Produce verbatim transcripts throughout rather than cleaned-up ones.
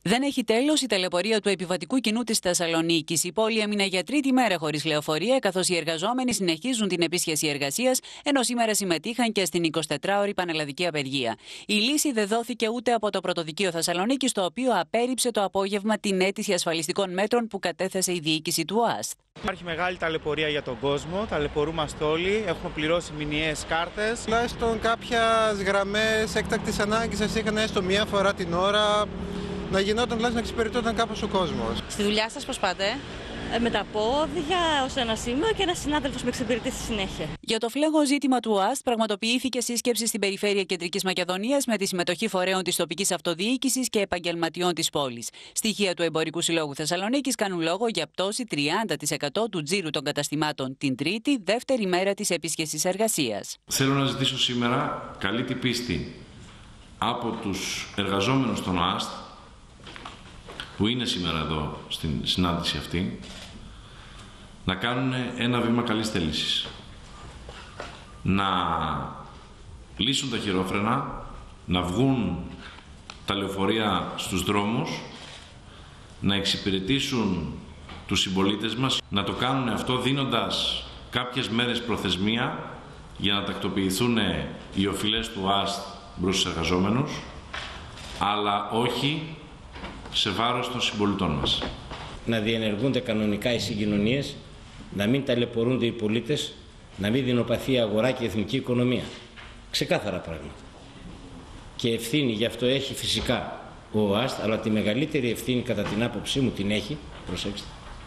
Δεν έχει τέλος η ταλαιπωρία του επιβατικού κοινού της Θεσσαλονίκης. Η πόλη έμεινε για τρίτη μέρα χωρίς λεωφορεία, καθώς οι εργαζόμενοι συνεχίζουν την επίσκεψη εργασίας, ενώ σήμερα συμμετείχαν και στην εικοσιτετράωρη πανελλαδική απεργία. Η λύση δεν δόθηκε ούτε από το Πρωτοδικείο Θεσσαλονίκης, το οποίο απέρριψε το απόγευμα την αίτηση ασφαλιστικών μέτρων που κατέθεσε η διοίκηση του ΟΑΣΤ. Υπάρχει μεγάλη ταλαιπωρία για τον κόσμο, ταλαιπωρούμαστε όλοι, έχουμε πληρώσει μηνιαίες κάρτες. Τουλάχιστον κάποιες γραμμές έκτακτης ανάγκης σας είχαν έστω μία φορά την ώρα. Να γινόταν τουλάχιστον να εξυπηρετώταν κάπως ο κόσμος. Στη δουλειά σας πώς πάτε? Ε, με τα πόδια ως ένα σήμα και ένας συνάδελφος με εξυπηρετεί στη συνέχεια. Για το φλέγον ζήτημα του ΟΑΣΤ πραγματοποιήθηκε σύσκεψη στην περιφέρεια Κεντρικής Μακεδονίας με τη συμμετοχή φορέων της τοπικής αυτοδιοίκησης και επαγγελματιών της πόλης. Στοιχεία του Εμπορικού Συλλόγου Θεσσαλονίκης κάνουν λόγο για πτώση τριάντα τοις εκατό του τζίρου των καταστημάτων την Τρίτη, δεύτερη μέρα της επίσκεψης εργασίας. Θέλω να ζητήσω σήμερα καλή την πίστη από τους εργαζόμενους των ΟΑΣΤ, που είναι σήμερα εδώ στην συνάντηση αυτή, να κάνουν ένα βήμα καλής θέλησης. Να λύσουν τα χειρόφρενα, να βγουν τα λεωφορεία στους δρόμους, να εξυπηρετήσουν τους συμπολίτες μας, να το κάνουν αυτό δίνοντας κάποιες μέρες προθεσμία για να τακτοποιηθούν οι οφειλές του ΟΑΣΤ προς τους εργαζόμενους, αλλά όχι σε βάρος των συμπολιτών μας. Να διενεργούνται κανονικά οι συγκοινωνίες, να μην ταλαιπωρούνται οι πολίτες, να μην δεινοπαθεί η αγορά και η εθνική οικονομία. Ξεκάθαρα πράγματα. Και ευθύνη γι' αυτό έχει φυσικά ο ΟΑΣΤ, αλλά τη μεγαλύτερη ευθύνη κατά την άποψή μου την έχει, προσέξτε,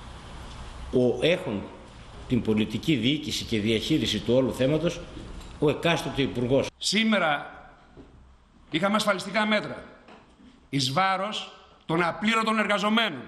ο έχουν την πολιτική διοίκηση και διαχείριση του όλου θέματος ο εκάστοτε υπουργός. Σήμερα είχαμε ασφαλιστικά μέτρα εις βάρος των απλήρωτων εργαζομένων.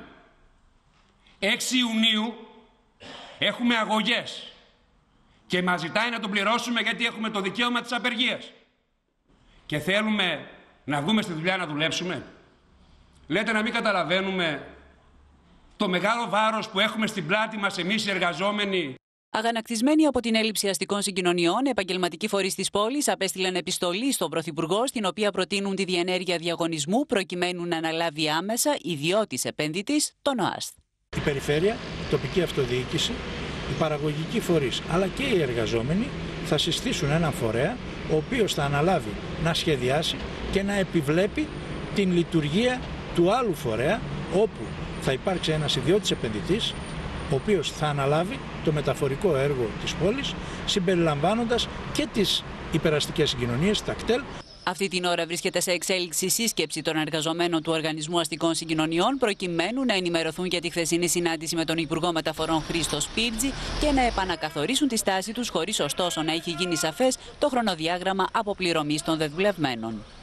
έξι Ιουνίου έχουμε αγωγές και μας ζητάει να τον πληρώσουμε γιατί έχουμε το δικαίωμα της απεργίας. Και θέλουμε να βγούμε στη δουλειά να δουλέψουμε. Λέτε να μην καταλαβαίνουμε το μεγάλο βάρος που έχουμε στην πλάτη μας εμείς οι εργαζόμενοι. Αγανακτισμένοι από την έλλειψη αστικών συγκοινωνιών, επαγγελματικοί φορείς της πόλης απέστειλαν επιστολή στον Πρωθυπουργό, στην οποία προτείνουν τη διενέργεια διαγωνισμού προκειμένου να αναλάβει άμεσα ιδιώτης επενδυτής τον ΟΑΣΤ. Η περιφέρεια, η τοπική αυτοδιοίκηση, οι παραγωγικοί φορείς αλλά και οι εργαζόμενοι θα συστήσουν έναν φορέα ο οποίος θα αναλάβει να σχεδιάσει και να επιβλέπει την λειτουργία του άλλου φορέα, όπου θα υπάρξει ένας ιδιώτης επενδυτής ο οποίος θα αναλάβει το μεταφορικό έργο της πόλης, συμπεριλαμβάνοντας και τις υπεραστικές συγκοινωνίες, τα κτέλ. Αυτή την ώρα βρίσκεται σε εξέλιξη σύσκεψη των εργαζομένων του Οργανισμού Αστικών Συγκοινωνιών, προκειμένου να ενημερωθούν για τη χθεσινή συνάντηση με τον Υπουργό Μεταφορών Χρήστο Σπίρτζη και να επανακαθορίσουν τη στάση τους, χωρίς ωστόσο να έχει γίνει σαφές το χρονοδιάγραμμα αποπληρωμής των δεδουλευμένων.